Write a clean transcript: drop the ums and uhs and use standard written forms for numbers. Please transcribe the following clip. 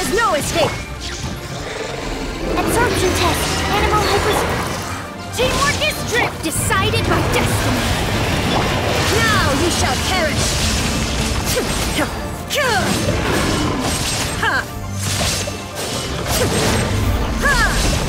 is no escape! Absorption test. Animal hypers. Teamwork is strength! Decided by destiny. Now you shall perish! Ha! Ha!